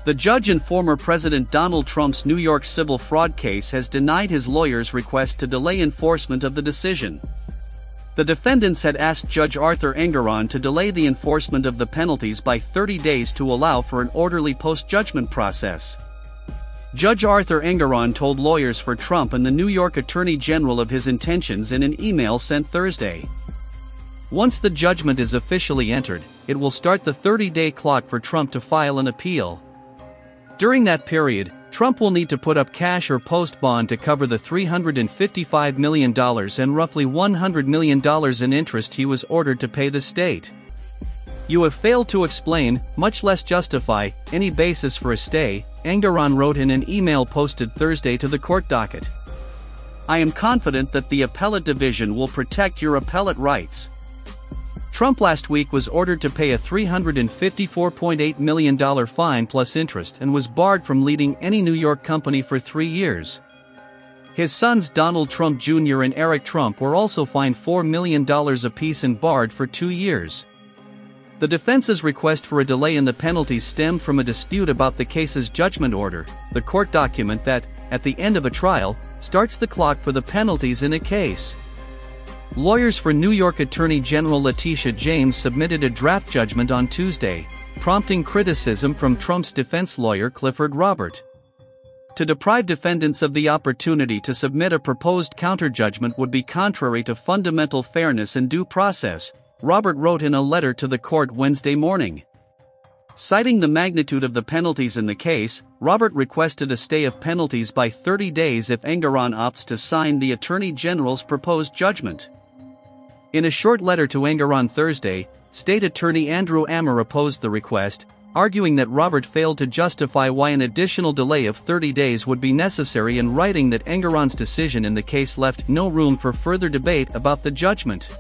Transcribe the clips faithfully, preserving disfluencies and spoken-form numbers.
The judge in former President Donald Trump's New York civil fraud case has denied his lawyer's request to delay enforcement of the decision. The defendants had asked Judge Arthur Engoron to delay the enforcement of the penalties by thirty days to allow for an orderly post-judgment process. Judge Arthur Engoron told lawyers for Trump and the New York Attorney General of his intentions in an email sent Thursday. Once the judgment is officially entered, it will start the thirty-day clock for Trump to file an appeal. During that period, Trump will need to put up cash or post bond to cover the three hundred fifty-five million dollars and roughly one hundred million dollars in interest he was ordered to pay the state. "You have failed to explain, much less justify, any basis for a stay," Engoron wrote in an email posted Thursday to the court docket. "I am confident that the appellate division will protect your appellate rights." Trump last week was ordered to pay a three hundred fifty-four point eight million dollars fine plus interest and was barred from leading any New York company for three years. His sons Donald Trump Junior and Eric Trump were also fined four million dollars apiece and barred for two years. The defense's request for a delay in the penalties stemmed from a dispute about the case's judgment order, the court document that, at the end of a trial, starts the clock for the penalties in a case. Lawyers for New York Attorney General Letitia James submitted a draft judgment on Tuesday, prompting criticism from Trump's defense lawyer Clifford Robert. To deprive defendants of the opportunity to submit a proposed counterjudgment would be contrary to fundamental fairness and due process, Robert wrote in a letter to the court Wednesday morning. Citing the magnitude of the penalties in the case, Robert requested a stay of penalties by thirty days if Engoron opts to sign the Attorney General's proposed judgment. In a short letter to Engoron Thursday, State Attorney Andrew Ammer opposed the request, arguing that Robert failed to justify why an additional delay of thirty days would be necessary and writing that Engoron's decision in the case left no room for further debate about the judgment.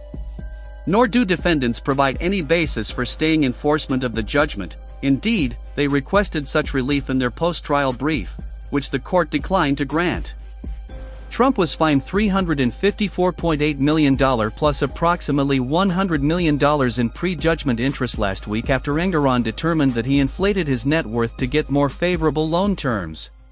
Nor do defendants provide any basis for staying enforcement of the judgment. Indeed, they requested such relief in their post-trial brief, which the court declined to grant. Trump was fined three hundred fifty-four point eight million dollars plus approximately one hundred million dollars in pre-judgment interest last week after Engoron determined that he inflated his net worth to get more favorable loan terms.